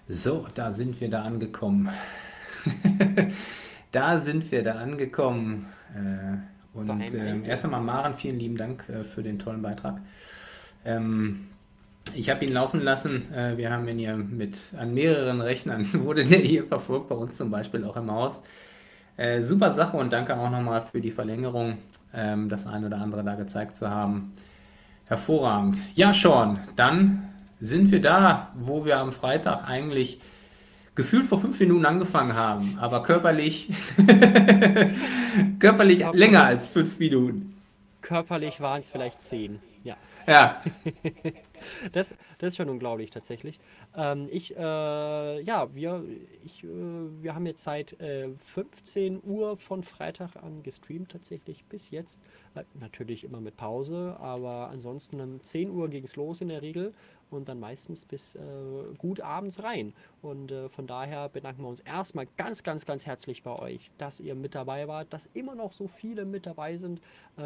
So, da sind wir da angekommen. Da sind wir da angekommen. Beim Erst Eingehen. einmal Maren, vielen lieben Dank für den tollen Beitrag. Ähm, Ich habe ihn laufen lassen. Wir haben ihn hier an mehreren Rechnern, wurde der hier verfolgt, bei uns zum Beispiel auch im Haus. Super Sache und danke auch nochmal für die Verlängerung, das eine oder andere da gezeigt zu haben. Hervorragend. Ja, Sean, dann sind wir da, wo wir am Freitag eigentlich gefühlt vor 5 Minuten angefangen haben, aber körperlich, körperlich länger Körperlich, als 5 Minuten. körperlich waren es vielleicht 10. Ja. Ja, Das ist schon unglaublich tatsächlich. Ja, wir haben jetzt seit 15 Uhr von Freitag an gestreamt tatsächlich bis jetzt. Natürlich immer mit Pause, aber ansonsten um 10 Uhr ging es los in der Regel und dann meistens bis gut abends rein. Und von daher bedanken wir uns erstmal ganz, ganz, ganz herzlich bei euch, dass ihr mit dabei wart, dass immer noch so viele mit dabei sind.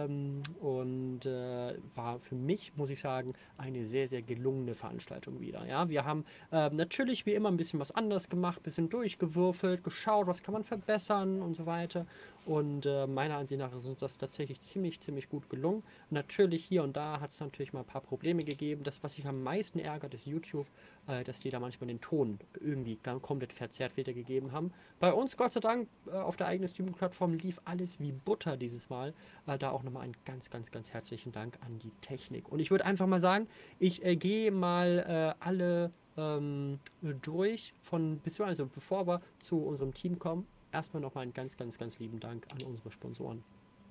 War für mich, muss ich sagen, eine sehr, sehr gelungene Veranstaltung wieder. Ja, wir haben natürlich wie immer ein bisschen was anderes gemacht, ein bisschen durchgewürfelt, geschaut, was kann man verbessern und so weiter. Und meiner Ansicht nach ist uns das tatsächlich ziemlich, ziemlich gut gelungen. Natürlich hier und da hat es natürlich mal ein paar Probleme gegeben. Das, was sich am meisten ärgert, ist YouTube, dass die da manchmal den Ton irgendwie komplett verzerrt wiedergegeben haben. Bei uns, Gott sei Dank, auf der eigenen Streaming-Plattform lief alles wie Butter dieses Mal. Da auch nochmal einen ganz, ganz, ganz herzlichen Dank an die Technik. Und ich würde einfach mal sagen, ich gehe mal alle durch also bevor wir zu unserem Team kommen, erstmal nochmal einen ganz, ganz, ganz lieben Dank an unsere Sponsoren.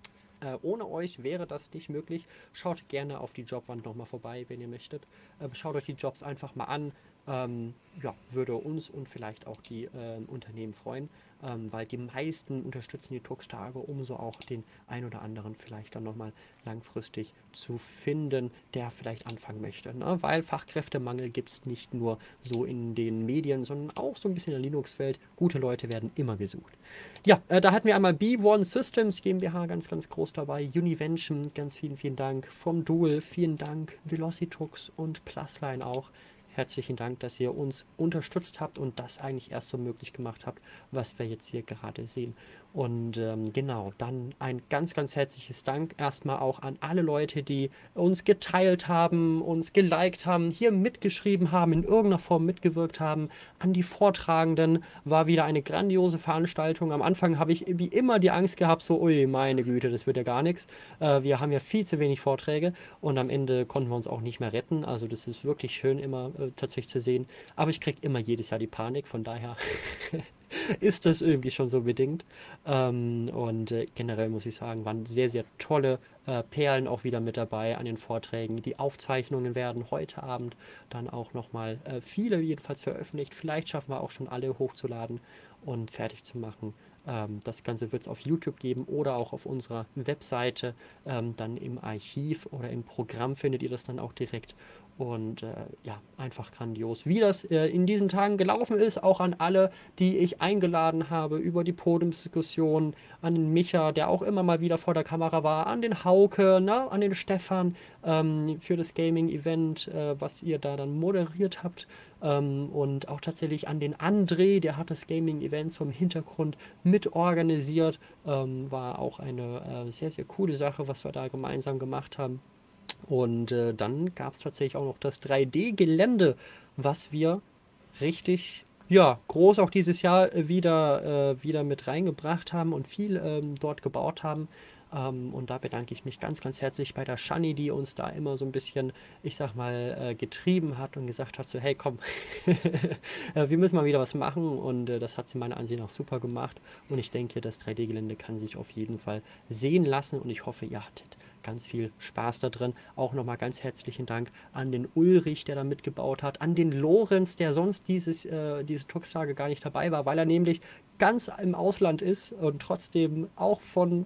Ohne euch wäre das nicht möglich. Schaut gerne auf die Jobwand nochmal vorbei, wenn ihr möchtet. Schaut euch die Jobs einfach mal an. Ja, würde uns und vielleicht auch die Unternehmen freuen, weil die meisten unterstützen die Druckstage, um so auch den ein oder anderen vielleicht dann nochmal langfristig zu finden, der vielleicht anfangen möchte. Ne? Weil Fachkräftemangel gibt es nicht nur so in den Medien, sondern auch so ein bisschen in der Linux-Welt. Gute Leute werden immer gesucht. Ja, da hatten wir einmal B1 Systems GmbH, ganz, ganz groß dabei. Univention, ganz vielen, vielen Dank. Vom Dual, vielen Dank. Velocitux und Plusline auch. Herzlichen Dank, dass ihr uns unterstützt habt und das eigentlich erst so möglich gemacht habt, was wir jetzt hier gerade sehen. Und genau, dann ein ganz, ganz herzliches Dank erstmal auch an alle Leute, die uns geteilt haben, uns geliked haben, hier mitgeschrieben haben, in irgendeiner Form mitgewirkt haben. An die Vortragenden war wieder eine grandiose Veranstaltung. Am Anfang habe ich wie immer die Angst gehabt, so, ui, meine Güte, das wird ja gar nichts. Wir haben ja viel zu wenig Vorträge und am Ende konnten wir uns auch nicht mehr retten. Also das ist wirklich schön immer tatsächlich zu sehen. Aber ich kriege immer jedes Jahr die Panik, von daher ist das irgendwie schon so bedingt. Generell muss ich sagen, waren sehr, sehr tolle Perlen auch wieder mit dabei an den Vorträgen. Die Aufzeichnungen werden heute Abend dann auch nochmal viele jedenfalls veröffentlicht. Vielleicht schaffen wir auch schon alle hochzuladen und fertig zu machen. Das Ganze wird es auf YouTube geben oder auch auf unserer Webseite. Dann im Archiv oder im Programm findet ihr das dann auch direkt. Und ja, einfach grandios. Wie das in diesen Tagen gelaufen ist, auch an alle, die ich eingeladen habe über die Podiumsdiskussion, an den Micha, der auch immer mal wieder vor der Kamera war, an den Hauke, ne, an den Stefan für das Gaming-Event, was ihr da dann moderiert habt. Und auch tatsächlich an den André, der hat das Gaming-Event so im Hintergrund mitorganisiert. War auch eine sehr, sehr coole Sache, was wir da gemeinsam gemacht haben. Und dann gab es tatsächlich auch noch das 3D-Gelände, was wir richtig, ja, groß auch dieses Jahr wieder mit reingebracht haben und viel dort gebaut haben. Und da bedanke ich mich ganz, ganz herzlich bei der Shani, die uns da immer so ein bisschen, ich sag mal, getrieben hat und gesagt hat, so, hey, komm, wir müssen mal wieder was machen. Und das hat sie meiner Ansicht nach super gemacht. Und ich denke, das 3D-Gelände kann sich auf jeden Fall sehen lassen. Und ich hoffe, ihr hattet ganz viel Spaß da drin. Auch nochmal ganz herzlichen Dank an den Ulrich, der da mitgebaut hat, an den Lorenz, der sonst diese Tuxtage gar nicht dabei war, weil er nämlich ganz im Ausland ist und trotzdem auch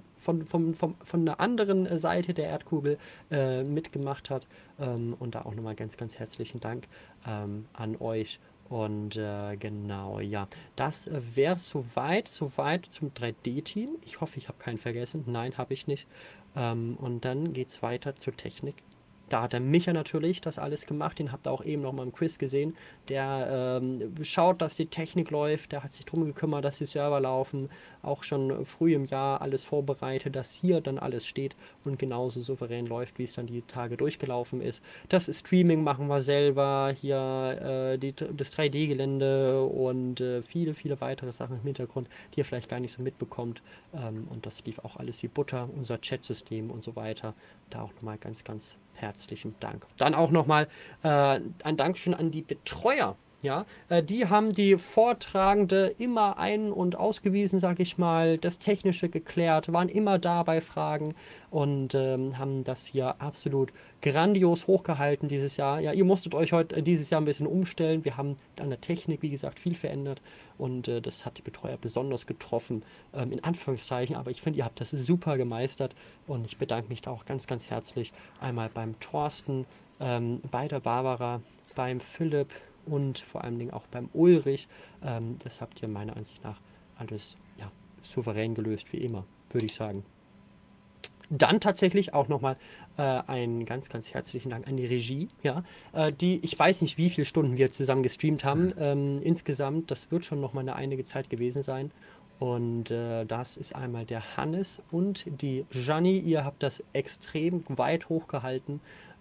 von einer anderen Seite der Erdkugel mitgemacht hat. Und da auch nochmal ganz, ganz herzlichen Dank an euch. Und genau, ja, das wäre soweit zum 3D-Team. Ich hoffe, ich habe keinen vergessen. Nein, habe ich nicht. Und dann geht es weiter zur Technik. Da hat der Micha natürlich das alles gemacht, den habt ihr auch eben noch mal im Quiz gesehen. Der schaut, dass die Technik läuft, der hat sich darum gekümmert, dass die Server laufen, auch schon früh im Jahr alles vorbereitet, dass hier dann alles steht und genauso souverän läuft, wie es dann die Tage durchgelaufen ist. Das Streaming machen wir selber, hier das 3D-Gelände und viele, viele weitere Sachen im Hintergrund, die ihr vielleicht gar nicht so mitbekommt. Und das lief auch alles wie Butter, unser Chatsystem und so weiter. Da auch nochmal ganz, ganz herzlichen Dank. Dann auch nochmal ein Dankeschön an die Betreuer. Ja, die haben die Vortragende immer ein- und ausgewiesen, sage ich mal, das Technische geklärt, waren immer da bei Fragen und haben das hier absolut grandios hochgehalten dieses Jahr. Ja, ihr musstet euch heute dieses Jahr ein bisschen umstellen. Wir haben an der Technik, wie gesagt, viel verändert und das hat die Betreuer besonders getroffen, in Anführungszeichen. Aber ich finde, ihr habt das super gemeistert und ich bedanke mich da auch ganz, ganz herzlich einmal beim Thorsten, bei der Barbara, beim Philipp und vor allen Dingen auch beim Ulrich. Das habt ihr meiner Ansicht nach alles ja, souverän gelöst, wie immer, würde ich sagen. Dann tatsächlich auch nochmal einen ganz, ganz herzlichen Dank an die Regie, ja, ich weiß nicht, wie viele Stunden wir zusammen gestreamt haben, insgesamt, das wird schon nochmal eine einige Zeit gewesen sein. Und das ist einmal der Hannes und die Gianni. Ihr habt das extrem weit hochgehalten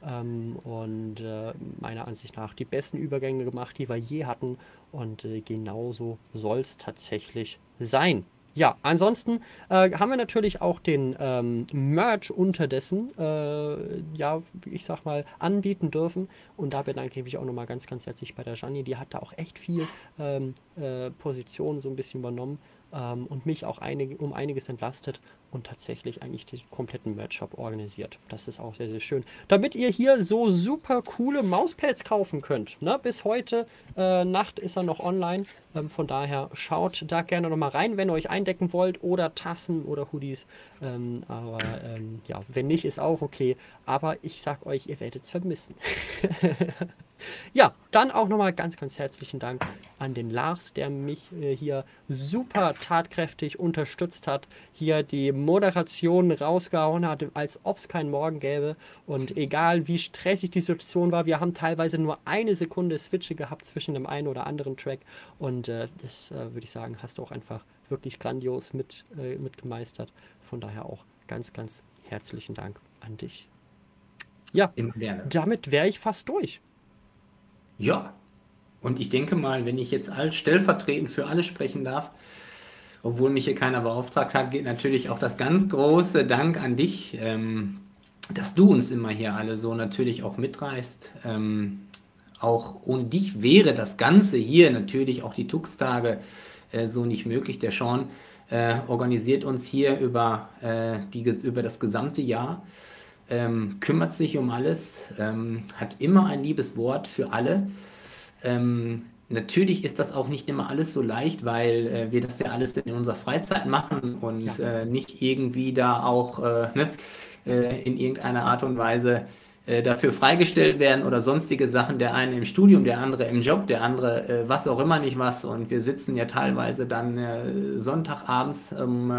und meiner Ansicht nach die besten Übergänge gemacht, die wir je hatten. Und genauso soll es tatsächlich sein. Ja, ansonsten haben wir natürlich auch den Merch unterdessen, ja, ich sag mal, anbieten dürfen. Und da bedanke ich mich auch nochmal ganz, ganz herzlich bei der Gianni. Die hat da auch echt viel Positionen so ein bisschen übernommen und mich auch um einiges entlastet und tatsächlich eigentlich den kompletten Merch-Shop organisiert. Das ist auch sehr, sehr schön. Damit ihr hier so super coole Mauspads kaufen könnt. Ne? Bis heute Nacht ist er noch online. Von daher schaut da gerne noch mal rein, wenn ihr euch eindecken wollt oder Tassen oder Hoodies. Aber ja, wenn nicht, ist auch okay. Aber ich sag euch, ihr werdet es vermissen. Ja, dann auch nochmal ganz, ganz herzlichen Dank an den Lars, der mich hier super tatkräftig unterstützt hat, hier die Moderation rausgehauen hat, als ob es keinen Morgen gäbe. Und egal wie stressig die Situation war, wir haben teilweise nur eine Sekunde Switche gehabt zwischen dem einen oder anderen Track. Und das würde ich sagen, hast du auch einfach wirklich grandios mit gemeistert. Von daher auch ganz, ganz herzlichen Dank an dich. Ja, damit wäre ich fast durch. Ja, und ich denke mal, wenn ich jetzt stellvertretend für alle sprechen darf, obwohl mich hier keiner beauftragt hat, geht natürlich auch das ganz große Dank an dich, dass du uns immer hier alle so natürlich auch mitreißt. Auch ohne dich wäre das Ganze hier, natürlich auch die Tux-Tage, so nicht möglich. Der Sean organisiert uns hier über das gesamte Jahr. Kümmert sich um alles, hat immer ein liebes Wort für alle. Natürlich ist das auch nicht immer alles so leicht, weil wir das ja alles in unserer Freizeit machen und nicht irgendwie da auch ne, in irgendeiner Art und Weise dafür freigestellt werden oder sonstige Sachen. Der eine im Studium, der andere im Job, der andere was auch immer nicht was. Und wir sitzen ja teilweise dann Sonntagabends,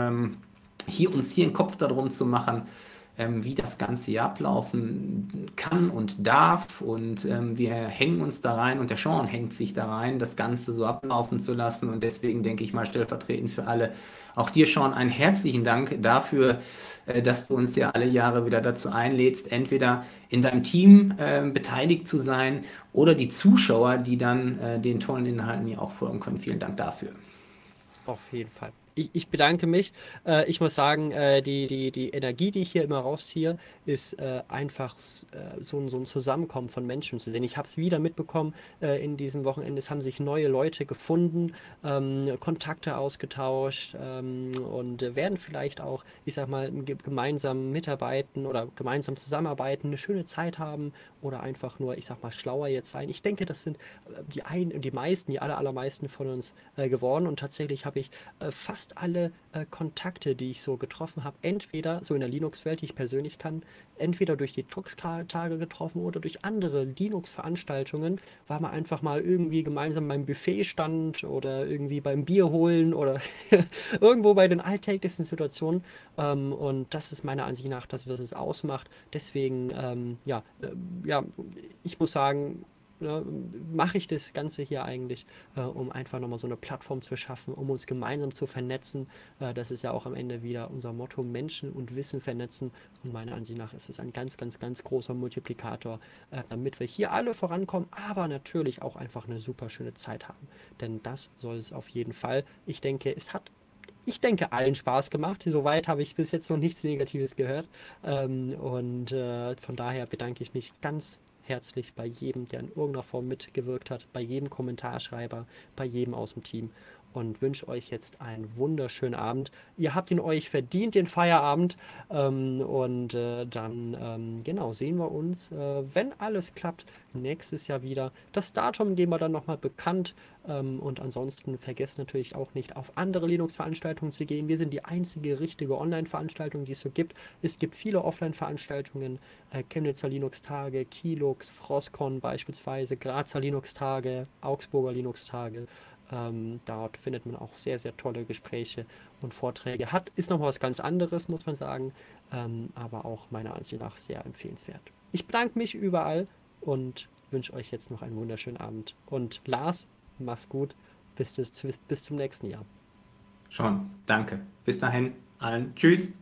uns hier einen Kopf darum zu machen, wie das ganze Jahr ablaufen kann und darf. Und wir hängen uns da rein und der Sean hängt sich da rein, das Ganze so ablaufen zu lassen. Und deswegen denke ich mal stellvertretend für alle, auch dir, Sean, einen herzlichen Dank dafür, dass du uns ja alle Jahre wieder dazu einlädst, entweder in deinem Team beteiligt zu sein oder die Zuschauer, die dann den tollen Inhalten hier auch folgen können. Vielen Dank dafür. Auf jeden Fall. Ich bedanke mich. Ich muss sagen, die Energie, die ich hier immer rausziehe, ist einfach so ein Zusammenkommen von Menschen zu sehen. Ich habe es wieder mitbekommen in diesem Wochenende. Es haben sich neue Leute gefunden, Kontakte ausgetauscht und werden vielleicht auch, ich sag mal, gemeinsam mitarbeiten oder gemeinsam zusammenarbeiten, eine schöne Zeit haben oder einfach nur, ich sag mal, schlauer jetzt sein. Ich denke, das sind die allermeisten von uns geworden und tatsächlich habe ich fast fast alle Kontakte, die ich so getroffen habe, entweder so in der Linux-Welt, die ich persönlich kann, entweder durch die Tux-Tage getroffen oder durch andere Linux-Veranstaltungen, weil man einfach mal irgendwie gemeinsam beim Buffet stand oder irgendwie beim Bier holen oder irgendwo bei den alltäglichsten Situationen. Und das ist meiner Ansicht nach das, was es ausmacht. Deswegen, ja, ich muss sagen, ne, mache ich das Ganze hier eigentlich, um einfach nochmal so eine Plattform zu schaffen, um uns gemeinsam zu vernetzen. Das ist ja auch am Ende wieder unser Motto, Menschen und Wissen vernetzen. Und meiner Ansicht nach ist es ein ganz, ganz, ganz großer Multiplikator, damit wir hier alle vorankommen, aber natürlich auch einfach eine super schöne Zeit haben. Denn das soll es auf jeden Fall. Ich denke, allen Spaß gemacht. Soweit habe ich bis jetzt noch nichts Negatives gehört. Von daher bedanke ich mich ganz herzlich bei jedem, der in irgendeiner Form mitgewirkt hat, bei jedem Kommentarschreiber, bei jedem aus dem Team und wünsche euch jetzt einen wunderschönen Abend. Ihr habt ihn euch verdient, den Feierabend. Genau, sehen wir uns, wenn alles klappt, nächstes Jahr wieder. Das Datum geben wir dann nochmal bekannt. Und ansonsten vergesst natürlich auch nicht, auf andere Linux-Veranstaltungen zu gehen. Wir sind die einzige richtige Online-Veranstaltung, die es so gibt. Es gibt viele Offline-Veranstaltungen, Chemnitzer Linux-Tage, Kilux, Frostcon beispielsweise, Grazer Linux-Tage, Augsburger Linux-Tage. Dort findet man auch sehr, sehr tolle Gespräche und Vorträge. Ist noch was ganz anderes, muss man sagen, aber auch meiner Ansicht nach sehr empfehlenswert. Ich bedanke mich überall und wünsche euch jetzt noch einen wunderschönen Abend. Und Lars, mach's gut. Bis zum nächsten Jahr. Schon, danke. Bis dahin, allen Tschüss.